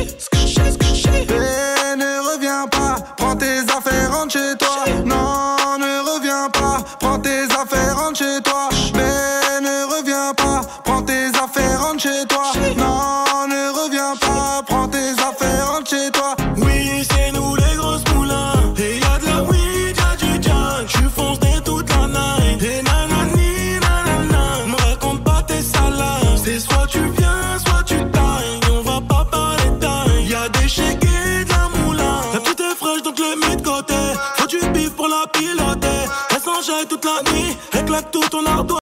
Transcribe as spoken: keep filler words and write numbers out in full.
Eh, ne reviens pas, prends tes affaires, rentre chez toi. Non, ne reviens pas, prends tes affaires, rentre chez toi. Mais ne reviens pas, prends tes affaires, rentre chez toi. Non, ne reviens pas, prends tes affaires, rentre chez toi. Oui, c'est nous les grosses moulins. Et y'a de la weed, y'a du jack. J'suis foncé toute la night. Et nanani, nanana. Me raconte pas tes salades. C'est soit tu viens, soit tu tailles. On va pas parler taille. Y'a des chèques et de la moulin. La petite est fraîche donc le mets de côté. Faut du bif pour la piloter. Elle s'enjaille toute la nuit. Elle claque tout ton ardoise.